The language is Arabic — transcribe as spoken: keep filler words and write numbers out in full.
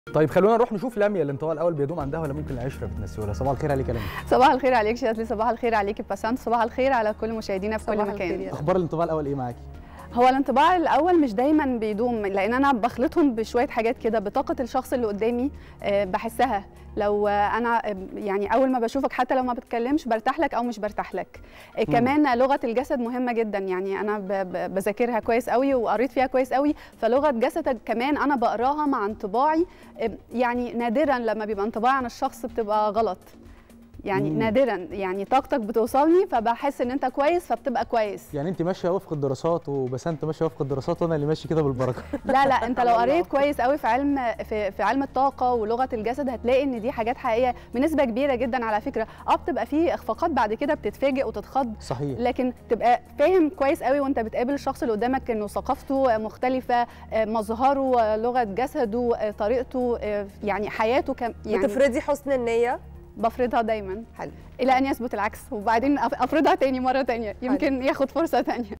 طيب خلونا نروح نشوف لميا الانطباع الاول بيدوم عندها ولا ممكن العشره بتنسيه لها. صباح الخير عليك يا لميا. صباح الخير عليك شاذلي، صباح الخير عليك بسنت، صباح الخير على كل مشاهدينا في كل مكان. اخبار الانطباع الاول ايه معاكي؟ هو الانطباع الاول مش دايما بيدوم، لان انا بخلطهم بشويه حاجات كده بطاقه الشخص اللي قدامي بحسها. لو انا يعني اول ما بشوفك حتى لو ما بتكلمش برتاح لك او مش برتاح لك. كمان لغه الجسد مهمه جدا، يعني انا بذاكرها كويس قوي وقريت فيها كويس قوي، فلغه جسدك كمان انا بقراها مع انطباعي. يعني نادرا لما بيبقى انطباعي عن الشخص بتبقى غلط، يعني مم. نادرا، يعني طاقتك بتوصلني فبحس ان انت كويس فبتبقى كويس. يعني انت ماشيه وفق الدراسات وبسنت ماشيه وفق الدراسات وانا اللي ماشي كده بالبركه. لا لا، انت لو قريت كويس قوي في علم في, في علم الطاقه ولغه الجسد هتلاقي ان دي حاجات حقيقيه بنسبه كبيره جدا على فكره. اه بتبقى فيه اخفاقات بعد كده بتتفاجئ وتتخض، صحيح، لكن تبقى فاهم كويس قوي وانت بتقابل الشخص اللي قدامك انه ثقافته مختلفه، مظهره، لغه جسده، طريقته، يعني حياته كم يعني. بتفرضي حسن النيه؟ بفرضها دايما. حلو. الى ان يثبت العكس، وبعدين افرضها تاني مره تانيه يمكن حلو. ياخد فرصه تانيه.